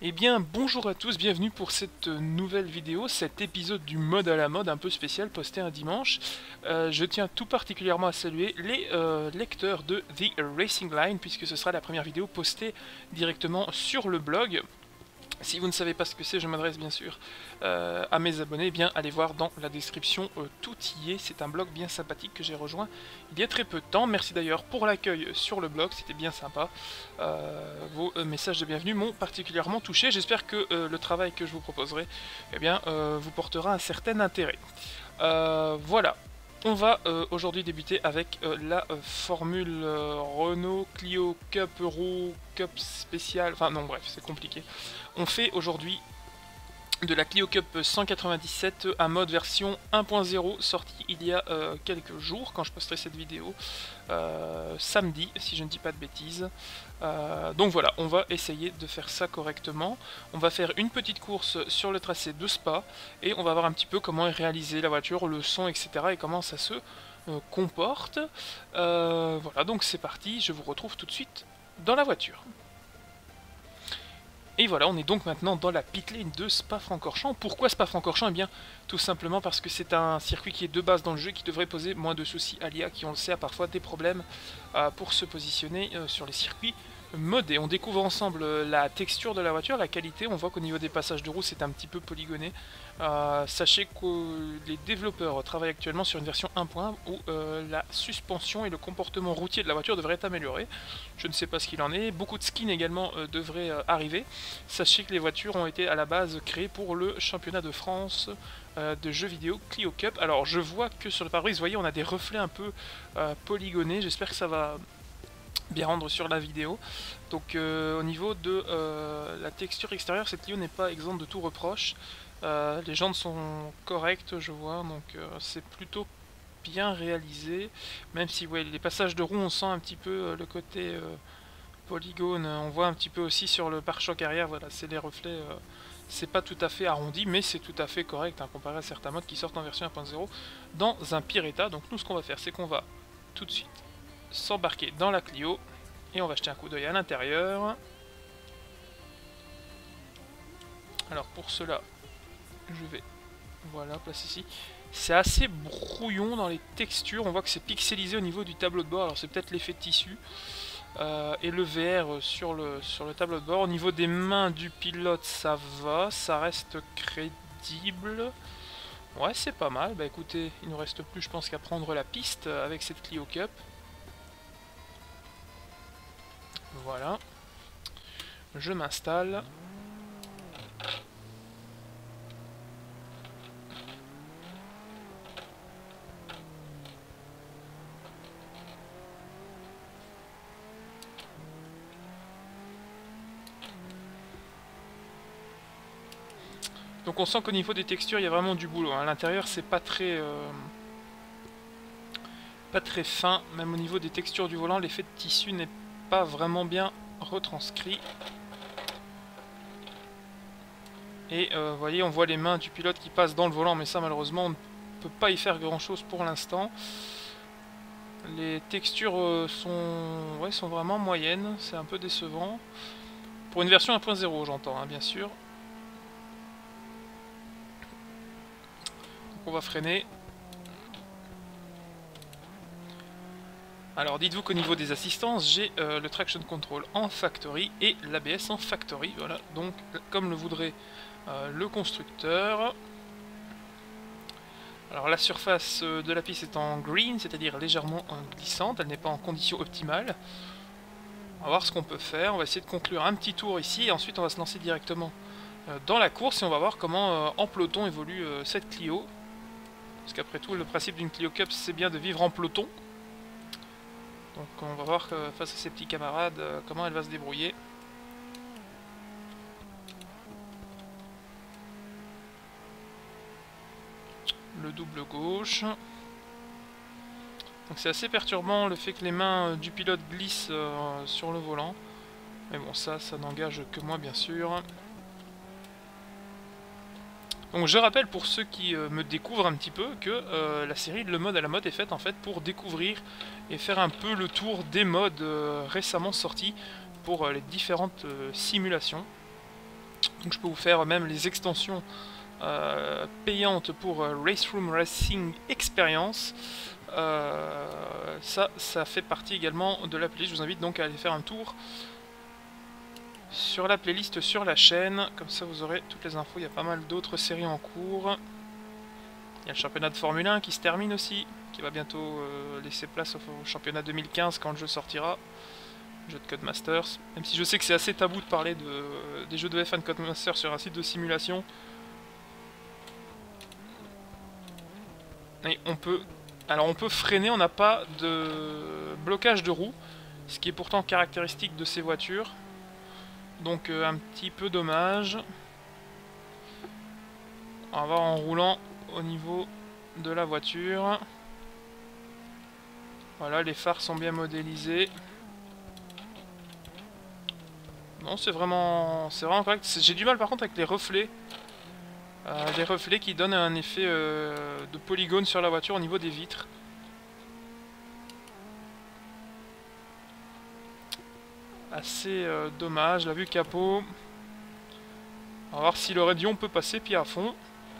Eh bien, bonjour à tous, bienvenue pour cette nouvelle vidéo, cet épisode du mode à la mode un peu spécial posté un dimanche. Je tiens tout particulièrement à saluer les lecteurs de The Racing Line, puisque ce sera la première vidéo postée directement sur le blog. Si vous ne savez pas ce que c'est, je m'adresse bien sûr à mes abonnés, eh bien allez voir dans la description, tout y est. C'est un blog bien sympathique que j'ai rejoint il y a très peu de temps. Merci d'ailleurs pour l'accueil sur le blog, c'était bien sympa. Vos messages de bienvenue m'ont particulièrement touché. J'espère que le travail que je vous proposerai eh bien, vous portera un certain intérêt. Voilà. On va aujourd'hui débuter avec la formule Renault Clio Cup Euro Cup spécial. Enfin non bref, c'est compliqué. On fait aujourd'hui de la Clio Cup 197, un mode version 1.0 sorti il y a quelques jours quand je posterai cette vidéo, samedi si je ne dis pas de bêtises. Donc voilà, on va essayer de faire ça correctement. On va faire une petite course sur le tracé de Spa et on va voir un petit peu comment est réalisée la voiture, le son, etc. et comment ça se comporte. Voilà, donc c'est parti, je vous retrouve tout de suite dans la voiture. Et voilà, on est donc maintenant dans la pit lane de Spa-Francorchamps. Pourquoi Spa-Francorchamps? Eh bien, tout simplement parce que c'est un circuit qui est de base dans le jeu, qui devrait poser moins de soucis à l'IA, qui on le sait a parfois des problèmes pour se positionner sur les circuits modés. On découvre ensemble la texture de la voiture, la qualité. On voit qu'au niveau des passages de roue, c'est un petit peu polygoné. Sachez que les développeurs travaillent actuellement sur une version 1.1 où la suspension et le comportement routier de la voiture devraient être améliorés. Je ne sais pas ce qu'il en est. Beaucoup de skins également devraient arriver. Sachez que les voitures ont été à la base créées pour le championnat de France de jeux vidéo Clio Cup. Alors je vois que sur le pare-brise, vous voyez, on a des reflets un peu polygonés. J'espère que ça va bien rendre sur la vidéo. Donc au niveau de la texture extérieure, cette Clio n'est pas exempte de tout reproche. Les jantes sont correctes, je vois, donc c'est plutôt bien réalisé. Même si ouais, les passages de roue, on sent un petit peu le côté polygone. On voit un petit peu aussi sur le pare-choc arrière, voilà, c'est les reflets. C'est pas tout à fait arrondi, mais c'est tout à fait correct hein, comparé à certains modes qui sortent en version 1.0 dans un pire état. Donc nous, ce qu'on va faire, c'est qu'on va tout de suite s'embarquer dans la Clio et on va jeter un coup d'œil à l'intérieur. Alors pour cela, je vais voilà place ici. C'est assez brouillon dans les textures, on voit que c'est pixelisé au niveau du tableau de bord. Alors c'est peut-être l'effet de tissu et le VR sur le tableau de bord. Au niveau des mains du pilote, ça va, ça reste crédible. Ouais, c'est pas mal. Bah écoutez, il nous reste plus, je pense, qu'à prendre la piste avec cette Clio Cup. Voilà. Je m'installe. Donc on sent qu'au niveau des textures, il y a vraiment du boulot. À l'intérieur, c'est pas très fin. Même au niveau des textures du volant, l'effet de tissu n'est pas vraiment bien retranscrit. Et vous voyez, on voit les mains du pilote qui passent dans le volant, mais ça malheureusement on ne peut pas y faire grand chose pour l'instant. Les textures sont vraiment moyennes, c'est un peu décevant. Pour une version 1.0 j'entends, hein, bien sûr. Donc on va freiner. Alors dites-vous qu'au niveau des assistances, j'ai le traction control en factory et l'ABS en factory, voilà, donc comme le voudrait le constructeur. Alors la surface de la piste est en green, c'est-à-dire légèrement glissante, elle n'est pas en condition optimale. On va voir ce qu'on peut faire, on va essayer de conclure un petit tour ici, et ensuite on va se lancer directement dans la course, et on va voir comment en peloton évolue cette Clio. Parce qu'après tout, le principe d'une Clio Cup, c'est bien de vivre en peloton. Donc on va voir face à ses petits camarades comment elle va se débrouiller. Le double gauche. Donc c'est assez perturbant le fait que les mains du pilote glissent sur le volant. Mais bon, ça n'engage que moi bien sûr. Donc je rappelle pour ceux qui me découvrent un petit peu que la série Le Mode à la Mode est faite en fait pour découvrir et faire un peu le tour des modes récemment sortis pour les différentes simulations. Donc je peux vous faire même les extensions payantes pour Race Room Racing Experience. Ça fait partie également de la playlist. Je vous invite donc à aller faire un tour sur la playlist sur la chaîne. Comme ça vous aurez toutes les infos. Il y a pas mal d'autres séries en cours. Il y a le championnat de Formule 1 qui se termine aussi, qui va bientôt laisser place au championnat 2015 quand le jeu sortira. Jeu de Codemasters. Même si je sais que c'est assez tabou de parler des jeux de F1 de Codemasters sur un site de simulation. Et on peut freiner, on n'a pas de blocage de roue, ce qui est pourtant caractéristique de ces voitures. Donc un petit peu dommage. On va voir en roulant au niveau de la voiture. Voilà, les phares sont bien modélisés. Non, c'est vraiment correct. J'ai du mal par contre avec les reflets. Des reflets qui donnent un effet de polygone sur la voiture au niveau des vitres. Assez dommage. La vue capot. On va voir si le Radeon peut passer pied à fond.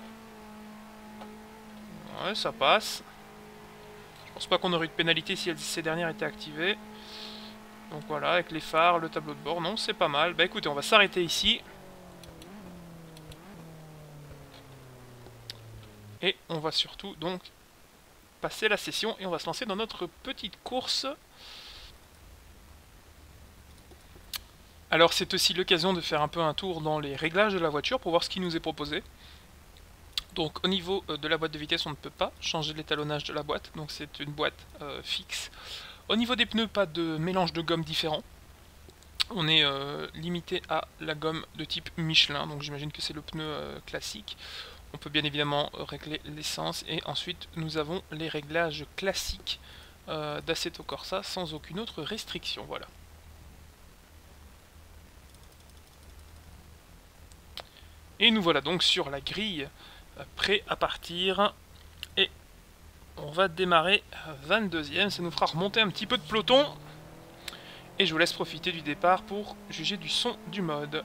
Ouais, ça passe. Je pense pas qu'on aurait eu de pénalité si ces dernières étaient activées. Donc voilà, avec les phares, le tableau de bord, non, c'est pas mal. Bah écoutez, on va s'arrêter ici. Et on va surtout donc passer la session et on va se lancer dans notre petite course. Alors c'est aussi l'occasion de faire un peu un tour dans les réglages de la voiture pour voir ce qui nous est proposé. Donc au niveau de la boîte de vitesse, on ne peut pas changer l'étalonnage de la boîte, donc c'est une boîte fixe. Au niveau des pneus, pas de mélange de gomme différent. On est limité à la gomme de type Michelin, donc j'imagine que c'est le pneu classique. On peut bien évidemment régler l'essence et ensuite nous avons les réglages classiques d'Assetto Corsa sans aucune autre restriction. Voilà. Et nous voilà donc sur la grille, prêt à partir. Et on va démarrer 22e, ça nous fera remonter un petit peu de peloton. Et je vous laisse profiter du départ pour juger du son du mode.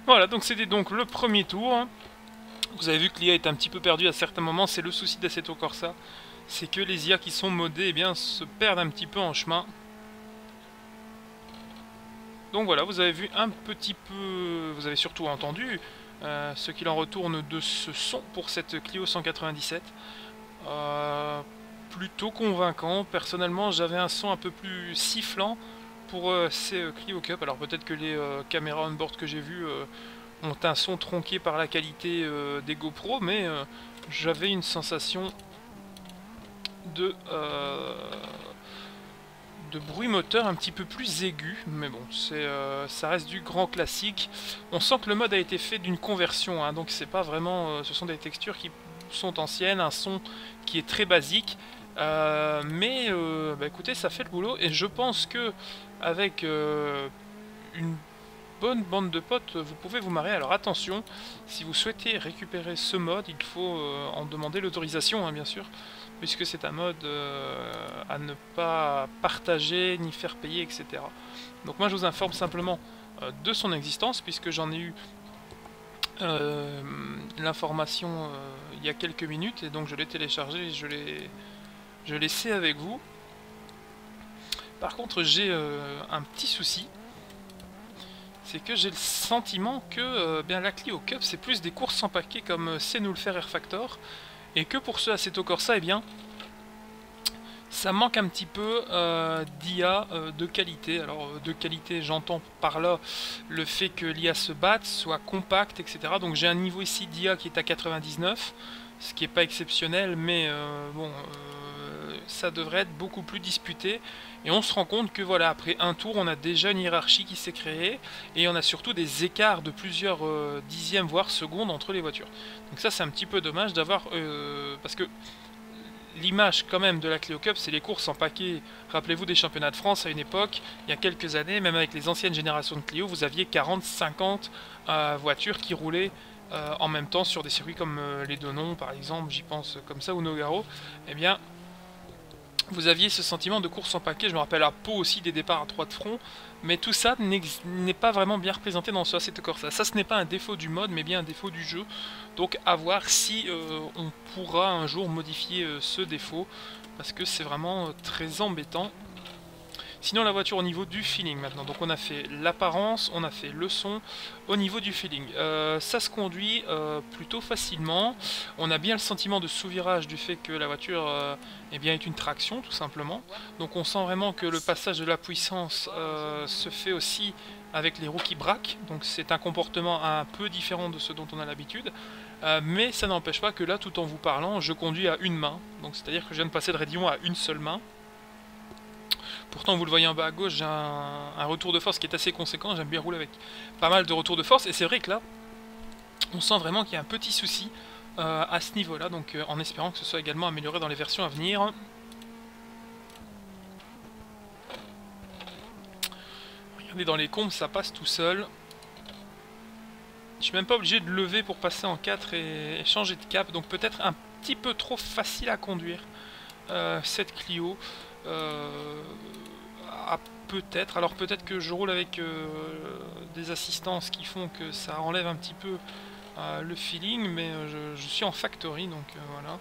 Voilà, donc c'était donc le premier tour. Vous avez vu que l'IA est un petit peu perdue à certains moments, c'est le souci d'Assetto Corsa. C'est que les IA qui sont modées, eh bien, se perdent un petit peu en chemin. Donc voilà, vous avez vu un petit peu, vous avez surtout entendu ce qu'il en retourne de ce son pour cette Clio 197. Plutôt convaincant. Personnellement, j'avais un son un peu plus sifflant pour ces Clio Cup. Alors peut-être que les caméras on-board que j'ai vues ont un son tronqué par la qualité des GoPro, mais j'avais une sensation de bruit moteur un petit peu plus aigu, mais bon, ça reste du grand classique. On sent que le mode a été fait d'une conversion, hein, donc c'est pas vraiment, ce sont des textures qui sont anciennes, un son qui est très basique, mais bah écoutez, ça fait le boulot, et je pense que avec une bonne bande de potes, vous pouvez vous marrer. Alors attention, si vous souhaitez récupérer ce mode, il faut en demander l'autorisation, hein, bien sûr, puisque c'est un mode à ne pas partager, ni faire payer, etc. Donc moi je vous informe simplement de son existence, puisque j'en ai eu l'information il y a quelques minutes, et donc je l'ai téléchargé, je l'ai laissé avec vous. Par contre j'ai un petit souci, c'est que j'ai le sentiment que bien la Clio Cup c'est plus des courses sans paquet comme sait nous le faire Air Factor, et que pour ce Assetto Corsa, eh bien, ça manque un petit peu d'IA de qualité. Alors de qualité, j'entends par là le fait que l'IA se batte, soit compacte, etc. Donc j'ai un niveau ici d'IA qui est à 99, ce qui n'est pas exceptionnel, mais bon, ça devrait être beaucoup plus disputé. Et on se rend compte que voilà, après un tour, on a déjà une hiérarchie qui s'est créée, et on a surtout des écarts de plusieurs dixièmes, voire secondes entre les voitures. Donc ça, c'est un petit peu dommage d'avoir... parce que l'image quand même de la Clio Cup, c'est les courses en paquet. Rappelez-vous des championnats de France à une époque, il y a quelques années, même avec les anciennes générations de Clio, vous aviez 40-50 voitures qui roulaient en même temps sur des circuits comme les Denon par exemple, j'y pense comme ça, ou Nogaro. Eh bien, vous aviez ce sentiment de course en paquet. Je me rappelle à Pau aussi des départs à 3 de front, mais tout ça n'est pas vraiment bien représenté dans ce Assetto Corsa. Ça, ce n'est pas un défaut du mode, mais bien un défaut du jeu. Donc à voir si on pourra un jour modifier ce défaut, parce que c'est vraiment très embêtant. Sinon la voiture au niveau du feeling maintenant, donc on a fait l'apparence, on a fait le son, au niveau du feeling, ça se conduit plutôt facilement, on a bien le sentiment de sous-virage du fait que la voiture eh bien, est une traction tout simplement, donc on sent vraiment que le passage de la puissance se fait aussi avec les roues qui braquent, donc c'est un comportement un peu différent de ce dont on a l'habitude, mais ça n'empêche pas que là tout en vous parlant je conduis à une main, donc c'est à dire que je viens de passer de raidillon à une seule main. Pourtant, vous le voyez en bas à gauche, j'ai un retour de force qui est assez conséquent. J'aime bien rouler avec pas mal de retours de force. Et c'est vrai que là, on sent vraiment qu'il y a un petit souci à ce niveau-là. Donc en espérant que ce soit également amélioré dans les versions à venir. Regardez, dans les combes, ça passe tout seul. Je suis même pas obligé de lever pour passer en 4 et changer de cap. Donc peut-être un petit peu trop facile à conduire cette Clio. Peut-être, alors peut-être que je roule avec des assistances qui font que ça enlève un petit peu le feeling, mais je suis en factory, donc voilà.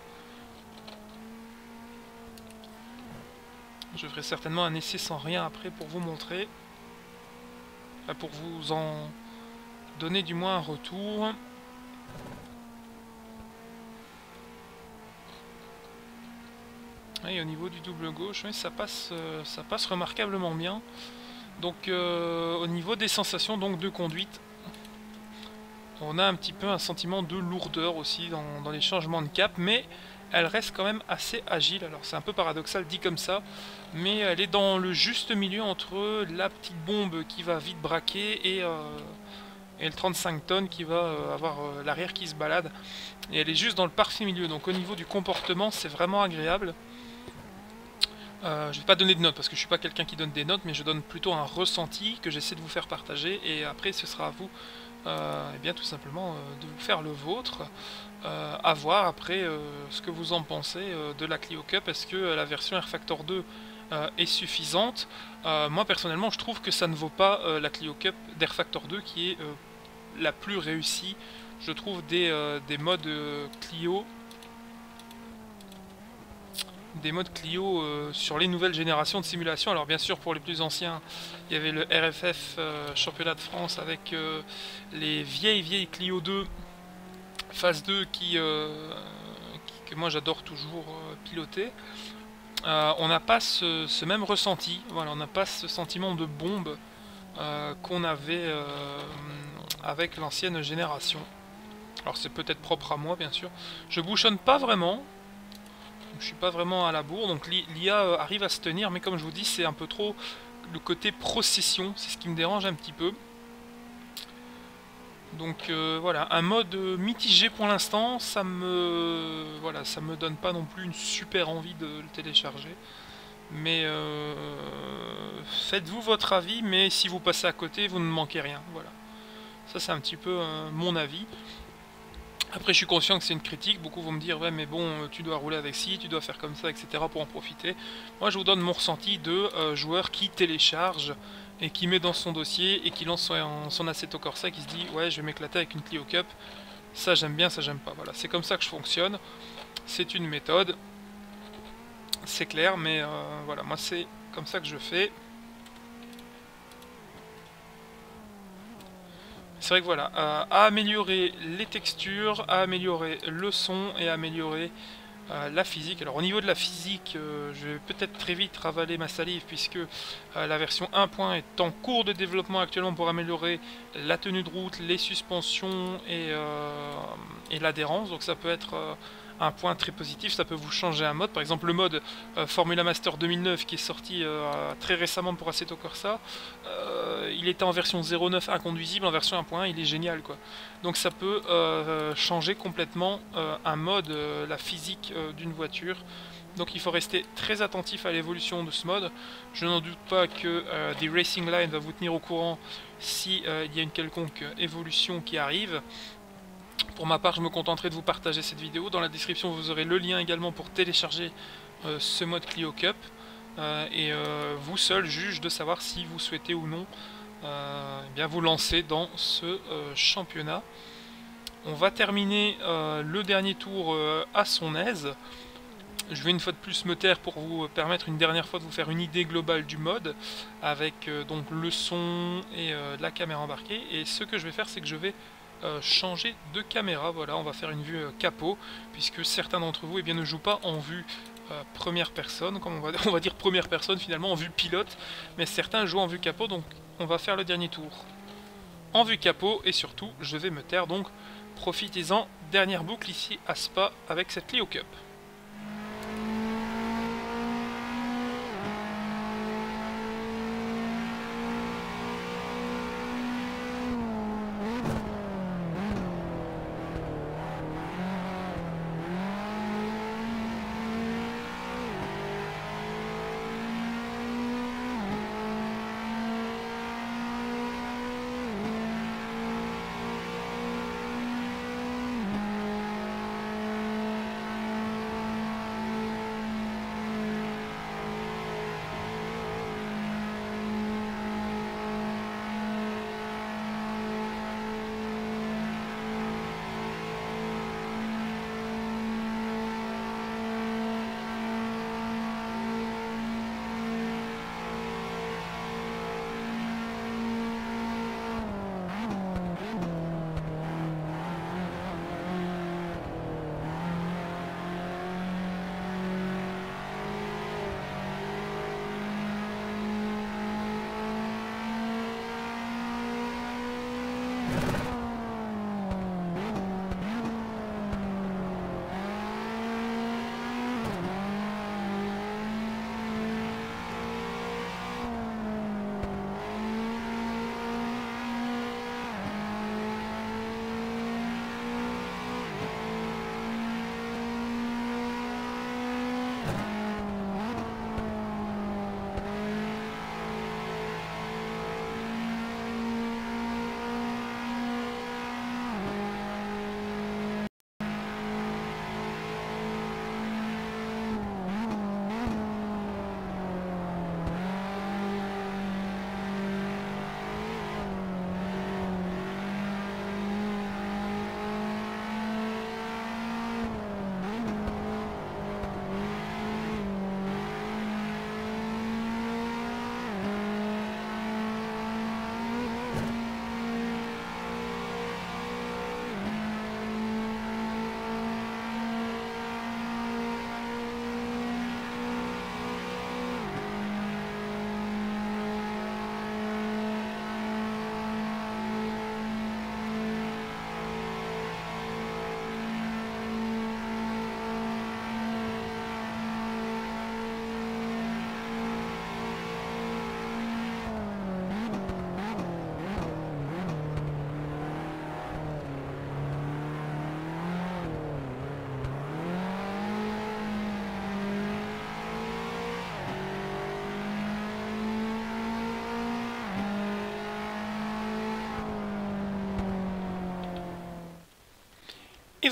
Je ferai certainement un essai sans rien après pour vous montrer, enfin, pour vous en donner du moins un retour. Et au niveau du double gauche, oui, ça passe remarquablement bien. Donc au niveau des sensations donc, de conduite, on a un petit peu un sentiment de lourdeur aussi dans les changements de cap, mais elle reste quand même assez agile. Alors c'est un peu paradoxal dit comme ça, mais elle est dans le juste milieu entre la petite bombe qui va vite braquer et le 35 tonnes qui va avoir l'arrière qui se balade. Et elle est juste dans le parfait milieu, donc au niveau du comportement c'est vraiment agréable. Je vais pas donner de notes parce que je suis pas quelqu'un qui donne des notes, mais je donne plutôt un ressenti que j'essaie de vous faire partager, et après ce sera à vous et bien tout simplement de vous faire le vôtre. À voir après ce que vous en pensez de la Clio Cup. Est-ce que la version Air Factor 2 est suffisante? Moi personnellement je trouve que ça ne vaut pas la Clio Cup d'Air Factor 2 qui est la plus réussie, je trouve, des modes Clio. Des modes Clio sur les nouvelles générations de simulation. Alors bien sûr, pour les plus anciens, il y avait le RFF Championnat de France avec les vieilles Clio 2 phase 2 que moi j'adore toujours piloter. On n'a pas ce même ressenti, voilà, on n'a pas ce sentiment de bombe qu'on avait avec l'ancienne génération. Alors c'est peut-être propre à moi bien sûr. Je bouchonne pas vraiment. Je suis pas vraiment à la bourre, donc l'IA arrive à se tenir, mais comme je vous dis, c'est un peu trop le côté procession, c'est ce qui me dérange un petit peu. Donc voilà, un mode mitigé pour l'instant, ça me donne pas non plus une super envie de le télécharger. Mais faites-vous votre avis, mais si vous passez à côté, vous ne manquez rien. Voilà, ça c'est un petit peu mon avis. Après, je suis conscient que c'est une critique. Beaucoup vont me dire, ouais, mais bon, tu dois rouler avec ci, tu dois faire comme ça, etc. pour en profiter. Moi, je vous donne mon ressenti de joueur qui télécharge et qui met dans son dossier et qui lance son Assetto Corsa et qui se dit, ouais, je vais m'éclater avec une Clio Cup. Ça, j'aime bien, ça, j'aime pas. Voilà, c'est comme ça que je fonctionne. C'est une méthode. C'est clair, mais voilà, moi, c'est comme ça que je fais. C'est vrai que voilà, à améliorer les textures, à améliorer le son et à améliorer la physique. Alors au niveau de la physique, je vais peut-être très vite ravaler ma salive puisque la version 1.1 est en cours de développement actuellement pour améliorer la tenue de route, les suspensions et l'adhérence. Donc ça peut être un point très positif, ça peut vous changer un mode. Par exemple le mode Formula Master 2009 qui est sorti très récemment pour Assetto Corsa, il était en version 0.9 inconduisible, en version 1.1 il est génial quoi. Donc ça peut changer complètement un mode, la physique d'une voiture. Donc il faut rester très attentif à l'évolution de ce mode. Je n'en doute pas que The Racing Line va vous tenir au courant si il y a une quelconque évolution qui arrive. Pour ma part, je me contenterai de vous partager cette vidéo. Dans la description, vous aurez le lien également pour télécharger ce mode Clio Cup. Vous seul juge de savoir si vous souhaitez ou non eh bien vous lancer dans ce championnat. On va terminer le dernier tour à son aise. Je vais une fois de plus me taire pour vous permettre une dernière fois de vous faire une idée globale du mode avec donc le son et la caméra embarquée. Et ce que je vais faire, c'est que je vais changer de caméra. Voilà, on va faire une vue capot puisque certains d'entre vous ne jouent pas en vue première personne, comme on va dire première personne finalement, en vue pilote, mais certains jouent en vue capot, donc on va faire le dernier tour en vue capot et surtout je vais me taire, donc profitez-en, dernière boucle ici à Spa avec cette Clio Cup.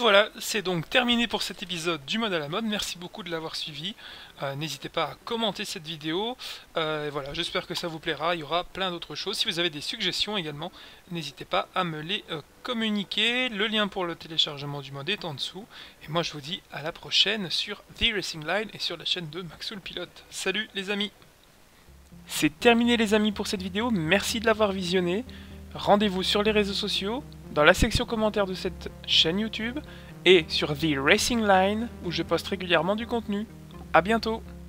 voilà, c'est donc terminé pour cet épisode du mode à la mode. Merci beaucoup de l'avoir suivi. N'hésitez pas à commenter cette vidéo. Et voilà, j'espère que ça vous plaira. Il y aura plein d'autres choses. Si vous avez des suggestions également, n'hésitez pas à me les communiquer. Le lien pour le téléchargement du mode est en dessous. Et moi, je vous dis à la prochaine sur The Racing Line et sur la chaîne de Maxwell Pilote. Salut les amis! C'est terminé les amis pour cette vidéo. Merci de l'avoir visionnée. Rendez-vous sur les réseaux sociaux, dans la section commentaires de cette chaîne YouTube et sur The Racing Line où je poste régulièrement du contenu. A bientôt!